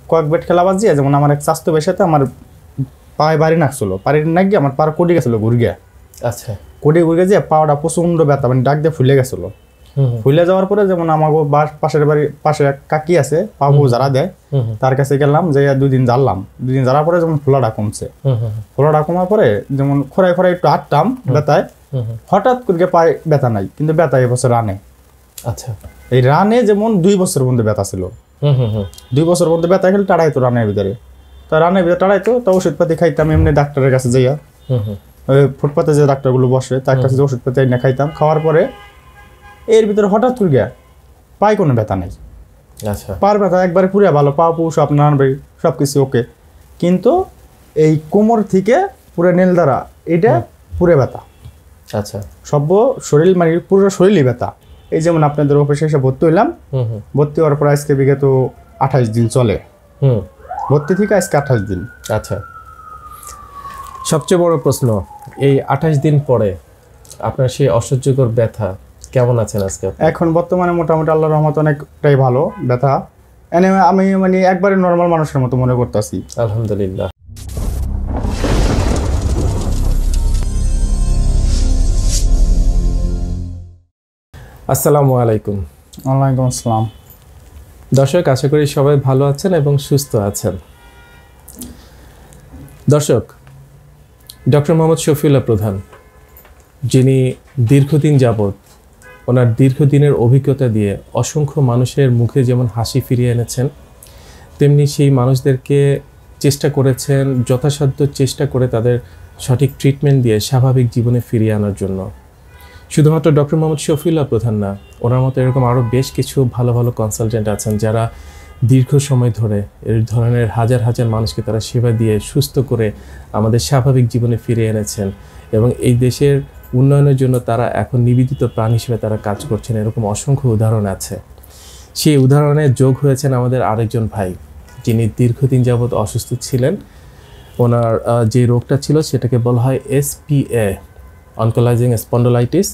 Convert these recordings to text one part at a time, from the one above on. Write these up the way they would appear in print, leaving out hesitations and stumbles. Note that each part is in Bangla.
কয়েক বেট খেলা বাজিয়ে যেমন আমার এক স্বাস্থ্য পেশাতে আমার পায়ে বাড়ি নাকছিল, পাড়ি না গিয়ে আমার পাড় কোটি গেছিলো ঘুরগিয়া। আচ্ছা, কোটি ঘুরে যে পাওয়াটা প্রচন্ড ব্যথা, মানে ডাক দিয়ে ফুলে গেছিল। ফুলে যাওয়ার পরে যেমন আমাকে পাশের বাড়ির পাশে এক কাকি আছে, পাবু যারা দেয়, তার কাছে গেলাম, যে 2 দিন জ্বাললাম। 2 দিন জ্বালার পরে যেমন ফোলাটা কমছে, ফোলাটা কমার পরে যেমন খোরাই খোরাই একটু হাঁটতাম ব্যথায়, হঠাৎ করে পায়ে ব্যথা নাই, কিন্তু ব্যথা এবছর রানে। আচ্ছা, এই রানে যেমন 2 বছর মধ্যে ব্যথা ছিল, 2 বছর মধ্যে ব্যথা খেলে টাড়াইতো রানের ভিতরে। তা রানের ভিতরে টাড়াইতো, তো ওষুধপাতি খাইতাম এমনি ডাক্তারের কাছে যাইয়া, ওই ফুটপাতে যে ডাক্তারগুলো বসে তার কাছে ওষুধপাতি এনে খাইতাম। খাওয়ার পরে এর ভিতরে হঠাৎ করে গিয়া পায়ে কোনো ব্যথা নেই। আচ্ছা, পার ব্যথা একবারে পুরো ভালো, পা পু সব নানান সব কিছু ওকে, কিন্তু এই কোমর থেকে পুরো নীল দ্বারা এটা পুরো ব্যথা। আচ্ছা, সব শরীর মানে পুরো শরীরই ব্যথা। এই যেমন আপনাদের অফিসে এসে ভর্তি হইলাম, ভর্তি হওয়ার পর আজকে বিগত 28 দিন চলে, ভর্তি থেকে আজকে 28 দিন। আচ্ছা, সবচেয়ে বড় প্রশ্ন, এই 28 দিন পরে আপনার সেই অসহ্যকর ব্যথা কেমন আছেন আজকে? এখন বর্তমানে মোটামুটি আল্লাহর রহমতে অনেকটাই ভালো ব্যথা, এনে আমি মানে একবারে নর্মাল মানুষের মতো মনে করতেছি, আলহামদুলিল্লাহ। আসসালামু আলাইকুম। ওয়ালাইকুম আসসালাম। দর্শক, আশা করি সবাই ভালো আছেন এবং সুস্থ আছেন। দর্শক, ডক্টর মোহাম্মদ শফিউল্লাহ প্রধান, যিনি দীর্ঘদিন যাবৎ ওনার দীর্ঘদিনের অভিজ্ঞতা দিয়ে অসংখ্য মানুষের মুখে যেমন হাসি ফিরিয়ে এনেছেন, তেমনি সেই মানুষদেরকে চেষ্টা করেছেন যথাসাধ্য চেষ্টা করে তাদের সঠিক ট্রিটমেন্ট দিয়ে স্বাভাবিক জীবনে ফিরিয়ে আনার জন্য। শুধুমাত্র ডক্টর মোহাম্মদ শফিউল্লাহ প্রধান না, ওনার মতো এরকম আরও বেশ কিছু ভালো ভালো কনসালটেন্ট আছেন যারা দীর্ঘ সময় ধরে এই ধরনের হাজার হাজার মানুষকে তারা সেবা দিয়ে সুস্থ করে আমাদের স্বাভাবিক জীবনে ফিরিয়ে এনেছেন এবং এই দেশের উন্নয়নের জন্য তারা এখন নিবেদিত প্রাণ হিসেবে তারা কাজ করছেন। এরকম অসংখ্য উদাহরণ আছে। সেই উদাহরণে যোগ হয়েছেন আমাদের আরেকজন ভাই, যিনি দীর্ঘদিন যাবৎ অসুস্থ ছিলেন। ওনার যে রোগটা ছিল সেটাকে বলা হয় SPA, অনকোলাইজিং স্পন্ডোলাইটিস,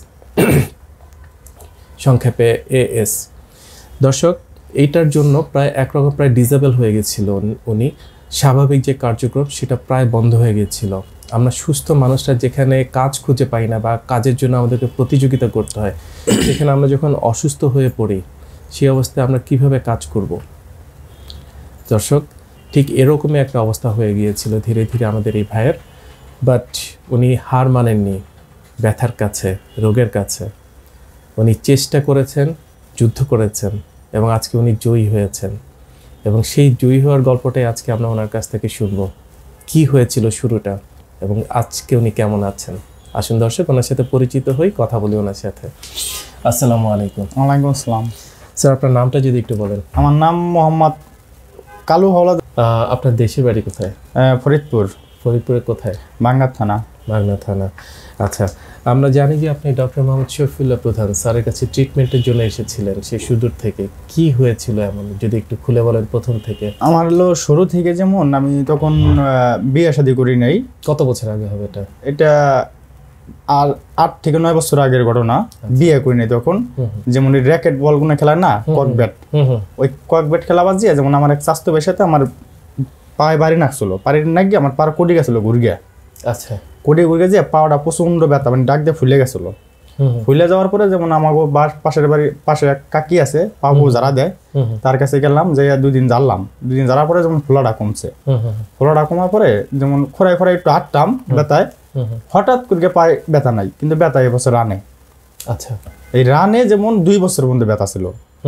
সংক্ষেপে AS। দর্শক, এইটার জন্য প্রায় একরকম প্রায় ডিসেবল হয়ে গেছিল উনি। স্বাভাবিক যে কার্যক্রম সেটা প্রায় বন্ধ হয়ে গিয়েছিল। আমরা সুস্থ মানুষরা যেখানে কাজ খুঁজে পাই না বা কাজের জন্য আমাদেরকে প্রতিযোগিতা করতে হয়, সেখানে আমরা যখন অসুস্থ হয়ে পড়ি সেই অবস্থায় আমরা কিভাবে কাজ করব? দর্শক, ঠিক এরকমই একটা অবস্থা হয়ে গিয়েছিল ধীরে ধীরে আমাদের এই ভাইয়ের। বাট উনি হার মানেননি ব্যথার কাছে, রোগের কাছে। উনি চেষ্টা করেছেন, যুদ্ধ করেছেন এবং আজকে উনি জয়ী হয়েছেন। এবং সেই জয়ী হওয়ার গল্পটাই আজকে আমরা ওনার কাছ থেকে শুনব, কি হয়েছিল শুরুটা এবং আজকে উনি কেমন আছেন। আসুন দর্শক, ওনার সাথে পরিচিত হই, কথা বলি ওনার সাথে। আসসালামু আলাইকুম। ওয়ালাইকুম আসসালাম। স্যার, আপনার নামটা যদি একটু বলেন। আমার নাম মোহাম্মদ কালু হাওলাদার। আপনার দেশের বাড়ি কোথায়? ফরিদপুর। ফরিদপুরের কোথায়? বাংলা থানা। বাংলা থানা। আচ্ছা, আমরা জানি যে আপনি ডক্টর মোহাম্মদ শফিউল্লাহ প্রধান স্যারের কাছে ট্রিটমেন্টের জন্য এসেছিলেন সেই সুদূর থেকে। কি হয়েছিল এমন, যদি একটু খুলে বলেন প্রথম থেকে। আমার হলো শুরু থেকে, যেমন আমি তখন বিয়ে শাদী করি নাই। কত বছর আগে হবে এটা? এটা আর 8 থেকে 9 বছর আগের ঘটনা। বিয়ে করি নাই তখন। যেমন র্যাকেট বলগুলো খেলা না, কক ব্যাট, ওই কক ব্যাট খেলা বাজিয়ে যেমন আমার এক স্বাস্থ্য পেশাতে আমার পায়ে বাড়ি নাকছিল, পাড়ি না গিয়ে আমার পাড় কোটি গেছিল ঘুরগিয়া। আচ্ছা, কোটি ঘুরে যে পাওয়াটা প্রচন্ড ব্যথা, মানে ডাক দিয়ে ফুলে গেছিল। ফুলে যাওয়ার পরে যেমন আমাকে পাশের বাড়ির পাশে এক কাকি আছে, পাবু যারা দেয়, তার কাছে গেলাম, যে 2 দিন জ্বাললাম। 2 দিন জ্বালার পরে যেমন ফোলাটা কমছে, ফোলাটা কমার পরে যেমন খোরাই খোরাই একটু হাঁটতাম ব্যথায়, হঠাৎ করে পায়ে ব্যথা নাই, কিন্তু ব্যথা এবছর রানে। আচ্ছা, এই রানে যেমন 2 বছর মধ্যে ব্যথা ছিল,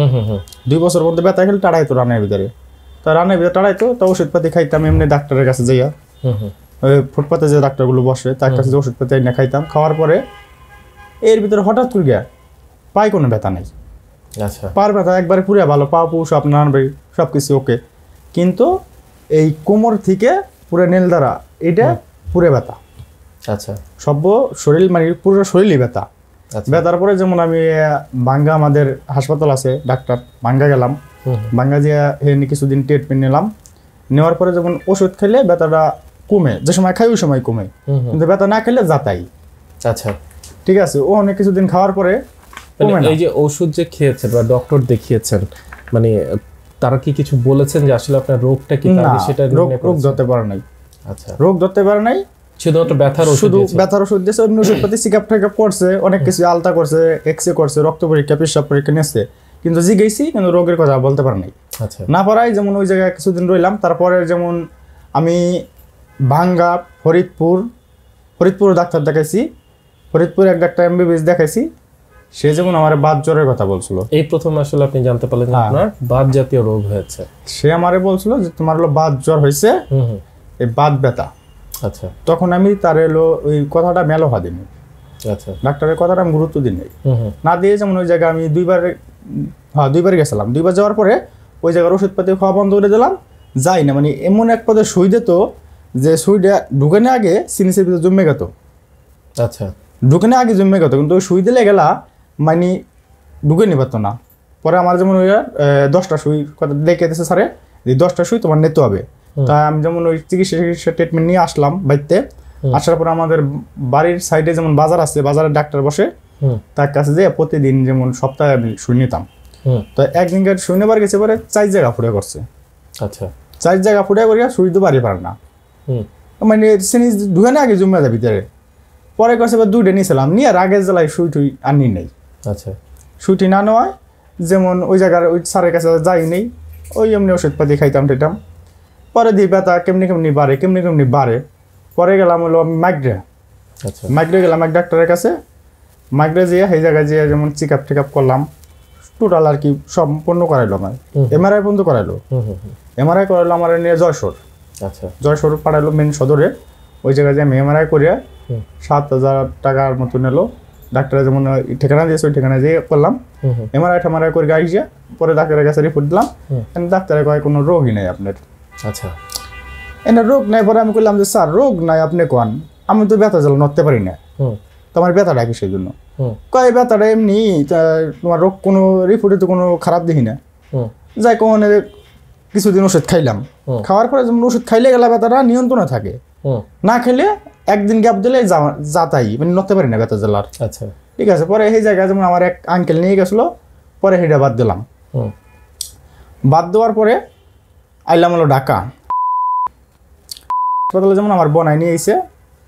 2 বছর মধ্যে ব্যথা খেলে টাড়াইতো রানের ভিতরে। তো রানের ভিতরে টাড়াইতো, তো ওষুধপাতি খাইতাম এমনি ডাক্তারের কাছে যাইয়া, ওই ফুটপাতে যে ডাক্তারগুলো বসে তার কাছে ওষুধপাতি এনে খাইতাম। খাওয়ার পরে এর ভিতরে হঠাৎ করে গিয়া পায়ে কোনো ব্যথা নেই। আচ্ছা, পার ব্যথা একবারে পুরো ভালো, পা পু সব নানান সব কিছু ওকে, কিন্তু এই কোমর থেকে পুরো নীল দ্বারা এটা পুরো ব্যথা। আচ্ছা, সব শরীর মানে পুরো শরীরই ব্যথা। ব্যথার পরে যেমন আমি বাঙ্গা, আমাদের হাসপাতাল আছে ডাক্তার, বাঙ্গা গেলাম। বাঙ্গা দিয়ে কিছুদিন ট্রিটমেন্ট নিলাম। নেওয়ার পরে যেমন ওষুধ খেলে ব্যথাটা কমে, যে সময় খাই ওই সময় কমে, কিন্তু ব্যথা না খেলে যাতাই। আচ্ছা, ঠিক আছে। ও অনেক কিছুদিন খাওয়ার পরে এই যে ওষুধ যে খেয়েছেন বা ডক্টর দেখিয়েছেন, মানে তারা কি কিছু বলেছেন যে আসলে আপনার রোগটা কি, তারা সেটা রোগ ধরতে পারে নাই। আচ্ছা, রোগ ধরতে পারে নাই, শুধুমাত্র ব্যথার ওষুধ, শুধু ব্যথার ওষুধ দিয়েছে। অন্য ওষুধপাতি চেকআপ টেকআপ করছে, অনেক কিছু আলতা করছে, এক্সরে করছে, রক্ত পরীক্ষা, পেশাব পরীক্ষা নিয়েছে, কিন্তু জিজ্ঞেসি কিন্তু রোগের কথা বলতে পারে নাই। আচ্ছা, না পারায় যেমন ওই জায়গায় কিছুদিন রইলাম। তারপরে যেমন আমি ভাঙ্গা, ফরিদপুর ডাক্তার দেখাইছি, ফরিদপুর এক ডাক্তার এমবিবিএস দেখাইছি। সে যেমন আমার বাত জ্বরের কথা বলছিল। এই প্রথম আসলে আপনি জানতে পারলেন যে আপনার বাত জাতীয় রোগ হয়েছে। সে আমারে বলছিল যে তোমার হলো বাত জ্বর হয়েছে, এই বাত ব্যথা। আচ্ছা, তখন আমি তার এলো ওই কথাটা মেলো দিইনি। আচ্ছা, ডাক্তারের কথাটা আমি গুরুত্ব দিই নাই, না দিয়ে যেমন ওই জায়গায় আমি দুইবার গেছিলাম। 2 বার যাওয়ার পরে ওই জায়গার ওষুধপাতি খাওয়া বন্ধ করে দিলাম, যাই না। মানে এমন এক পদে সুই দিত যে সুইটা ঢুকানে আগে সিনিসের ভিতরে জমে গেত। আচ্ছা, ঢুকানে আগে জমে গেত, কিন্তু ওই সুই দিলে গেলা মানে ঢুকে নি পারতো না। পরে আমার যেমন ওই 10টা সুই কথা দেখে দিয়েছে স্যারে, যে 10টা সুই তোমার নিতে হবে। তাই আমি যেমন ওই চিকিৎসা ট্রিটমেন্ট নিয়ে আসলাম বাড়িতে। আসার পরে আমাদের বাড়ির সাইডে যেমন বাজার আছে, বাজারে ডাক্তার বসে, তার কাছে যেয়ে প্রতিদিন যেমন সপ্তাহে আমি সুই নিতাম। তো একদিনকার সুই নেবার গেছে, পরে 4 জায়গা ফুটে করছে। আচ্ছা, 4 জায়গা ফুটে করিয়া সুই তো বাড়ি পারে না, মানে সিনিস ঢুকানে আগে জমে যায় ভিতরে। পরে কাছে 2টা নিয়েছিলাম, নিয়ে আর আগের জেলায় সুই টুই আনি নেই। আচ্ছা, সুইটি না নেওয়ায় যেমন ওই জায়গার ওই স্যারের কাছে যাই নেই, ওই এমনি ওষুধপাতি খাইতাম টেতাম। পরে দিয়ে ব্যথা কেমনি বাড়ে। পরে গেলাম হলো আমি মাইগ্রে। আচ্ছা, মাইগ্রে গেলাম এক ডাক্তারের কাছে। মাইগ্রে যেয়ে সেই জায়গায় যেয়ে যেমন চেকআপ টেকআপ করলাম, টোটাল আর কি সম্পূর্ণ করাইলো আমার। এমআরআই পর্যন্ত করাইলো। এমআরআই করাইলো আমার নিয়ে যশোর। আচ্ছা, যশোর পাঠাইলো মেন সদরে। ওই জায়গায় যে আমি এমআরআই করিয়া 7,000 টাকার মতো নিল। ডাক্তার যেমন ঠিকানা দিয়েছে ওই ঠিকানা যেয়ে করলাম এমআরআই করে গাইছিয়া। পরে ডাক্তারের কাছে রিপোর্ট দিলাম, ডাক্তারে কয় কোনো রোগই নাই আপনার। আচ্ছা, এনে রোগ নাই। পরে আমি বললাম যে স্যার রোগ নাই আপনি কোন, আমি তো ব্যথা জ্বালা নড়তে পারি না, তোমার ব্যথাটা কি সেই জন্য? কয় ব্যথাটা এমনি, তোমার রোগ কোনো রিপোর্টে তো কোনো খারাপ দেখি না। যাই কখনো কিছুদিন ওষুধ খাইলাম, খাওয়ার পরে যেমন ওষুধ খাইলে গেলে ব্যথাটা নিয়ন্ত্রণে থাকে, না খেলে একদিন গ্যাপ দিলে যাতাই মানে নড়তে পারি না ব্যথা জ্বালার। আচ্ছা, ঠিক আছে। পরে সেই জায়গায় যেমন আমার এক আঙ্কেল নিয়ে গেছিলো, পরে সেটা বাদ দিলাম। বাদ দেওয়ার পরে আইলাম হলো ঢাকা হাসপাতালে। যেমন আমার বোনাই নিয়ে এসে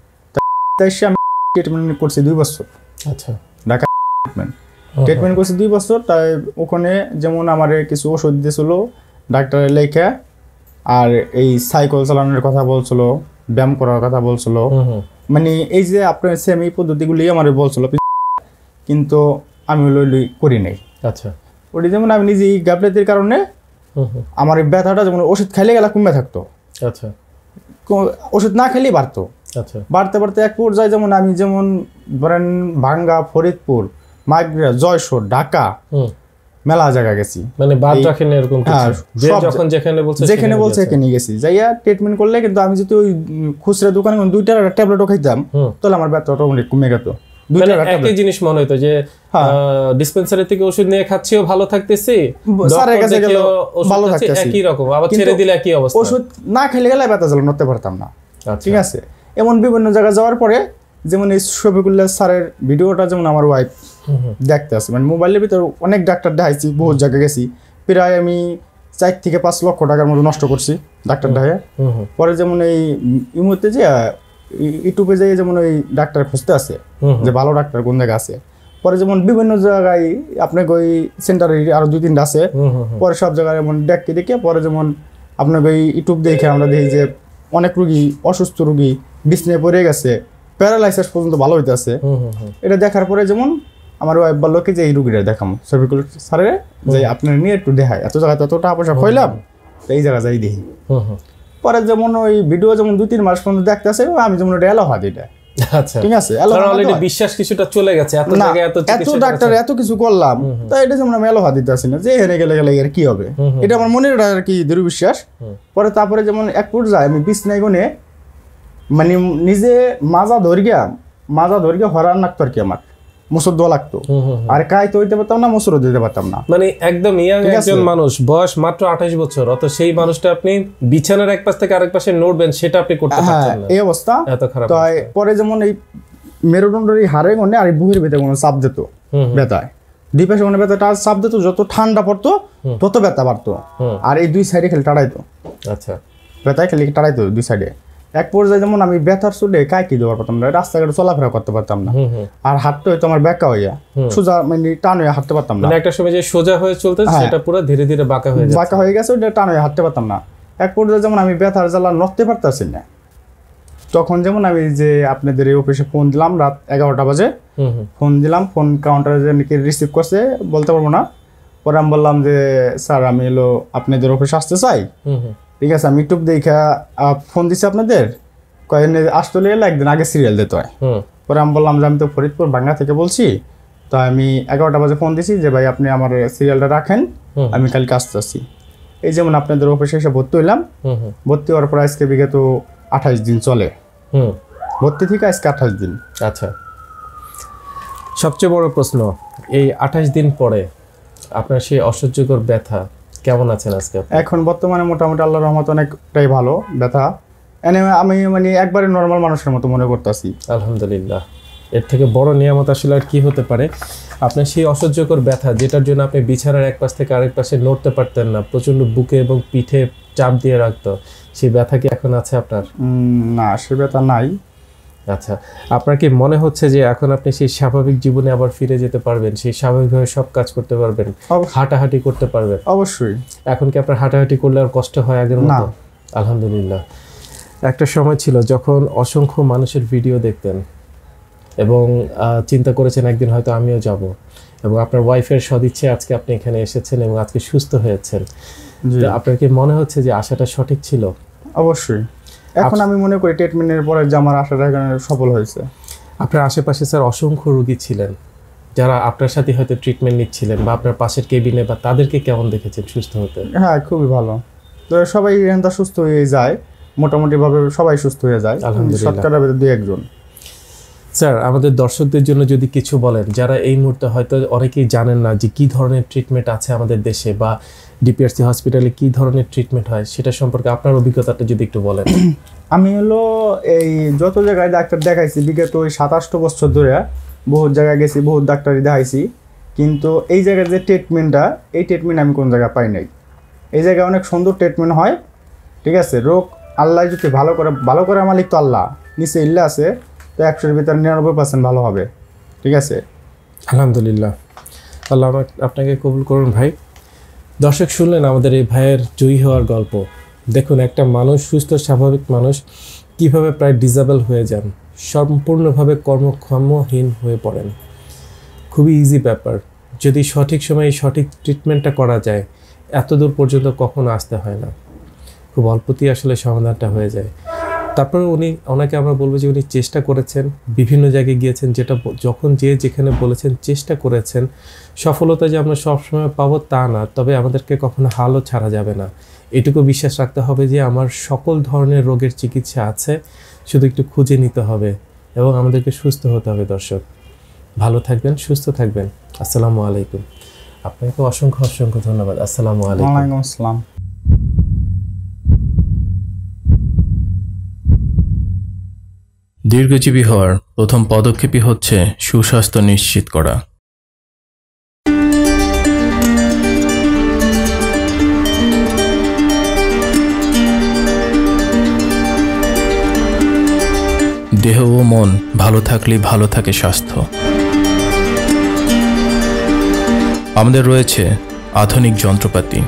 আমি ট্রিটমেন্ট করছি 2 বছর। আচ্ছা, ঢাকা ট্রিটমেন্ট করছি 2 বছর। তাই ওখানে যেমন আমার কিছু ওষুধ দিয়েছিল ডাক্তারের লেখা, আর এই সাইকেল চালানোর কথা বলছিল, ব্যায়াম করার কথা বলছিল, মানে এই যে আপনার সেম এই পদ্ধতিগুলি আমার বলছিল, কিন্তু আমি করি নাই। আচ্ছা, ওটি যেমন আমি নিজে গাফলেতির কারণে আমার এই ব্যথাটা যেমন ওষুধ খাইলে গেলা কমে থাকতো। আচ্ছা, ওষুধ না খেলেই বাড়তো। আচ্ছা, বাড়তে এক পর্যায়ে যেমন আমি যেমন ধরেন ভাঙ্গা, ফরিদপুর, মাইগ্রা, যশোর, ঢাকা মেলা জায়গা গেছি, মানে বাদ রাখেন এরকম কিছু, যে যখন যেখানে বলছে সেখানে গেছি যাইয়া ট্রিটমেন্ট করলে। কিন্তু আমি যদি ওই খুচরা দোকানে 2টা ট্যাবলেটও খাইতাম, তাহলে আমার ব্যথাটা অনেক কমে যেত। একই জিনিস মনে হইতো যে ডিসপেন্সারি থেকে ওষুধ নিয়ে খাচ্ছিও ভালো থাকতেছি, স্যারের কাছে গেল ভালো থাকতেছি, একই রকম, আবার ছেড়ে দিলে একই অবস্থা। ওষুধ না খেলে গেলে ব্যথা জ্বালা নড়তে পারতাম না। ঠিক আছে। এমন বিভিন্ন জায়গায় যাওয়ার পরে যেমন এই শফিকুল্লাহ স্যারের ভিডিওটা যেমন আমার ওয়াইফ দেখতে আছে, মানে মোবাইলের ভিতরে অনেক ডাক্তার দেখাইছি, বহু জায়গায় গেছি, প্রায় আমি 4 থেকে 5 লক্ষ টাকার মতো নষ্ট করছি ডাক্তার দেখায়। পরে যেমন এই মুহূর্তে যে ইউটিউবে যাই যেমন ওই ডাক্তার খুঁজতে আছে যে ভালো ডাক্তার কোন জায়গায় আছে। পরে যেমন বিভিন্ন জায়গায় আপনাকে ওই সেন্টারে আরো 2-3টা আছে, পরে সব জায়গায় এমন দেখে পরে যেমন আপনাকে ওই ইউটিউব দেখে আমরা দেখি যে অনেক রুগী, অসুস্থ রুগী বিছনায় পড়ে গেছে, প্যারালাইসিস পর্যন্ত ভালো হইতেছে। এটা দেখার পরে যেমন আমার ওয়াইফ বললো কি যে এই রুগীরা দেখাম শফিকুল স্যারের, যে আপনার নিয়ে একটু দেখায়, এত জায়গায় এত টাকা পয়সা খইলাম, এই জায়গা যাই দেখি। পরে যেমন ওই ভিডিও যেমন 2-3 মাস পর্যন্ত দেখতে আসে, আমি যেমন ওটা এলো হাত এটা। আচ্ছা, ঠিক আছে, অলরেডি বিশ্বাস কিছুটা চলে গেছে, এত জায়গায় এত ডাক্তার এত কিছু করলাম, তাই এটা যেমন আমি এলো হাত দিতে আসি না যে হেরে গেলে এর কি হবে, এটা আমার মনের আর কি দৃঢ় বিশ্বাস। পরে তারপরে যেমন এক পর্যায়ে আমি বিছনায় গুনে মানে নিজে মাজা ধরিয়া হরান লাগতো আর কি, আমার মুসুর দোয়া লাগতো, আর কাইতে হইতে পারতাম না, মুসুরও দিতে পারতাম না। মানে একদম ইয়াং একজন মানুষ, বয়স মাত্র 28 বছর, অত সেই মানুষটা আপনি বিছানার এক পাশ থেকে আরেক পাশে নড়বেন সেটা আপনি করতে পারছেন না, এই অবস্থা এত খারাপ। তো পরে যেমন এই মেরুদণ্ডের এই হাড়ে গনে আর বুকের ভিতরে কোনো চাপ দিত ব্যথায়, দুই পাশে মানে ব্যথাটা চাপ দিত, যত ঠান্ডা পড়তো তত ব্যথা বাড়তো, আর এই দুই সাইডে খালি টাড়াইতো। আচ্ছা, ব্যথায় খালি টাড়াইতো দুই সাইডে। এক পর্যায়ে যেমন আমি ব্যথার চুলে কাঁকি দেওয়ার পারতাম না, রাস্তাঘাটে চলাফেরা করতে পারতাম না, আর হাঁটতে হইতো আমার ব্যাকা হইয়া, সোজা মানে টান হয়ে হাঁটতে পারতাম না। একটা সময় যে সোজা হয়ে চলতে সেটা পুরো ধীরে ধীরে বাঁকা হয়ে গেছে, ওটা টান হয়ে হাঁটতে পারতাম না। এক পর্যায়ে যেমন আমি ব্যথার জ্বালা নড়তে পারতাছি না, তখন যেমন আমি যে আপনাদের এই অফিসে ফোন দিলাম রাত 11টা বাজে, ফোন দিলাম, ফোন কাউন্টারে যে নাকি রিসিভ করছে বলতে পারবো না। পরে আমি বললাম যে স্যার আমি এলো আপনাদের অফিসে আসতে চাই, ঠিক আছে আমি ইউটিউব দেখা ফোন দিচ্ছি আপনাদের, কয়েকদিন আসতে এলে একদিন আগে সিরিয়াল দিতে হয়। পরে আমি বললাম যে আমি তো ফরিদপুর বাংলা থেকে বলছি, তো আমি 11টা বাজে ফোন দিছি যে ভাই আপনি আমার সিরিয়ালটা রাখেন, আমি কালকে আসতে আসছি। এই যেমন আপনাদের অফিসে এসে ভর্তি হইলাম, ভর্তি হওয়ার পর আজকে বিগত 28 দিন চলে, ভর্তি থেকে আজকে 28 দিন। আচ্ছা, সবচেয়ে বড় প্রশ্ন, এই 28 দিন পরে আপনার সেই অসহ্যকর ব্যথা কেমন আছেন আজকে? এখন বর্তমানে মোটামুটি আল্লাহর রহমতে অনেকটাই ভালো ব্যথা, আমি মানে একবারে নর্মাল মানুষের মতো মনে করতেছি। আলহামদুলিল্লাহ, এর থেকে বড় নিয়ামত আসলে আর কি হতে পারে? আপনার সেই অসহ্যকর ব্যথা যেটার জন্য আপনি বিছানার এক পাশ থেকে আরেক পাশে নড়তে পারতেন না, প্রচন্ড বুকে এবং পিঠে চাপ দিয়ে রাখতো, সেই ব্যথা কি এখন আছে আপনার? না, সে ব্যথা নাই। আচ্ছা, আপনার কি মনে হচ্ছে যে এখন আপনি সেই স্বাভাবিক জীবনে আবার ফিরে যেতে পারবেন, সেই স্বাভাবিকভাবে সব কাজ করতে পারবেন, হাঁটাহাঁটি করতে পারবেন? অবশ্যই। এখন কি আপনার হাঁটাহাঁটি করলে আর কষ্ট হয় আগের মতো? আলহামদুলিল্লাহ। একটা সময় ছিল যখন অসংখ্য মানুষের ভিডিও দেখতেন এবং চিন্তা করেছেন একদিন হয়তো আমিও যাব, এবং আপনার ওয়াইফের সদিচ্ছে আজকে আপনি এখানে এসেছেন এবং আজকে সুস্থ হয়েছেন। আপনার কি মনে হচ্ছে যে আশাটা সঠিক ছিল? অবশ্যই। এখন আমি মনে করি ট্রিটমেন্টের পরে যে আমার আশাটা এখানে সফল হয়েছে। আপনার আশেপাশে স্যার অসংখ্য রোগী ছিলেন যারা আপনার সাথে হয়তো ট্রিটমেন্ট নিচ্ছিলেন বা আপনার পাশের কেবিনে, বা তাদেরকে কেমন দেখেছেন সুস্থ হতে? হ্যাঁ, খুবই ভালো। তো সবাই এখানটা সুস্থ হয়ে যায়, মোটামুটিভাবে সবাই সুস্থ হয়ে যায়, শতকরা 2-1 স্যার আমাদের দর্শকদের জন্য যদি কিছু বলেন, যারা এই মুহূর্তে হয়তো অনেকেই জানেন না যে কী ধরনের ট্রিটমেন্ট আছে আমাদের দেশে বা ডিপিআরসি হসপিটালে কী ধরনের ট্রিটমেন্ট হয়, সেটা সম্পর্কে আপনার অভিজ্ঞতাটা যদি একটু বলেন। আমি হলো এই যত জায়গায় ডাক্তার দেখাইছি বিগত ওই 27 বছর ধরে, বহুত জায়গায় গেছি, বহুত ডাক্তারই দেখাইছি, কিন্তু এই জায়গার যে ট্রিটমেন্টটা, এই ট্রিটমেন্ট আমি কোন জায়গায় পাই নাই। এই জায়গায় অনেক সুন্দর ট্রিটমেন্ট হয়, ঠিক আছে। রোগ আল্লাহ যদি ভালো করে মালিক তো আল্লাহ, নিচে ইল্লা আছে, তো 100-এর ভিতরে 99% ভালো হবে, ঠিক আছে। আলহামদুলিল্লাহ, আল্লাহ আপনাকে কবুল করুন ভাই। দর্শক শুনলেন আমাদের এই ভাইয়ের জয়ী হওয়ার গল্প। দেখুন, একটা মানুষ, সুস্থ স্বাভাবিক মানুষ কিভাবে প্রায় ডিসেবল হয়ে যান, সম্পূর্ণভাবে কর্মক্ষমহীন হয়ে পড়েন। খুবই ইজি ব্যাপার, যদি সঠিক সময়ে সঠিক ট্রিটমেন্টটা করা যায়, এত দূর পর্যন্ত কখনো আসতে হয় না, খুব অল্পতেই আসলে সমাধানটা হয়ে যায়। তারপরে ওনাকে আমরা বলবো যে উনি চেষ্টা করেছেন, বিভিন্ন জায়গায় গিয়েছেন, যেটা যখন যেখানে বলেছেন চেষ্টা করেছেন। সফলতা যে আমরা সবসময় পাবো তা না, তবে আমাদেরকে কখনো হালও ছাড়া যাবে না, এটুকু বিশ্বাস রাখতে হবে যে আমার সকল ধরনের রোগের চিকিৎসা আছে, শুধু একটু খুঁজে নিতে হবে এবং আমাদেরকে সুস্থ হতে হবে। দর্শক ভালো থাকবেন, সুস্থ থাকবেন। আসসালামু আলাইকুম। আপনাকে অসংখ্য অসংখ্য ধন্যবাদ। আসসালামু আলাইকুম। ওয়ালাইকুম আসসালাম। দীর্ঘজীবী হওয়ার প্রথম পদক্ষেপই হচ্ছে সুস্বাস্থ্য নিশ্চিত করা। দেহ ও মন ভালো থাকলেই ভালো থাকে স্বাস্থ্য। আমাদের রয়েছে আধুনিক যন্ত্রপাতি,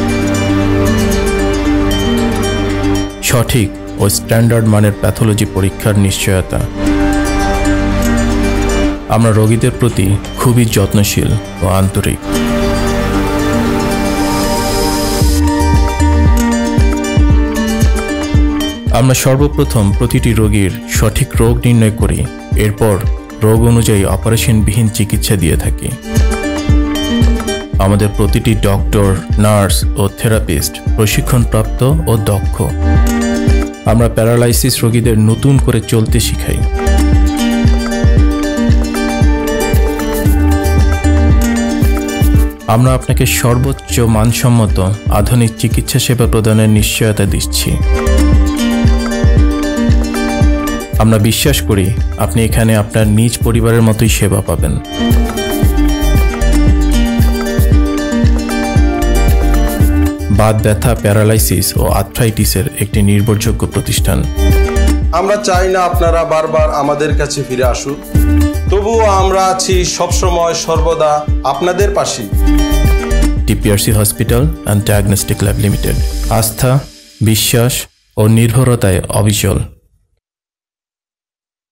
সঠিক ও স্ট্যান্ডার্ড মানের প্যাথোলজি পরীক্ষার নিশ্চয়তা। আমরা রোগীদের প্রতি খুবই যত্নশীল ও আন্তরিক। আমরা সর্বপ্রথম প্রতিটি রোগীর সঠিক রোগ নির্ণয় করি, এরপর রোগ অনুযায়ী অপারেশনবিহীন চিকিৎসা দিয়ে থাকি। আমাদের প্রতিটি ডক্টর, নার্স ও থেরাপিস্ট প্রশিক্ষণপ্রাপ্ত ও দক্ষ। আমরা প্যারালাইসিস রোগীদের নতুন করে চলতে শিখাই। আমরা আপনাকে সর্বোচ্চ মানসম্মত আধুনিক চিকিৎসা সেবা প্রদানের নিশ্চয়তা দিচ্ছি। আমরা বিশ্বাস করি আপনি এখানে আপনার নিজ পরিবারের মতোই সেবা পাবেন। বাত ব্যথা, প্যারালাইসিস ও আর্থ্রাইটিসের একটি নির্ভরযোগ্য প্রতিষ্ঠান। আমরা চাই না আপনারা বারবার আমাদের কাছে ফিরে আসুন, তবুও আমরা আছি সবসময় সর্বদা আপনাদের পাশেই। TPRC hospital and diagnostic lab limited, আস্থা, বিশ্বাস ও নির্ভরতায় অবিচল।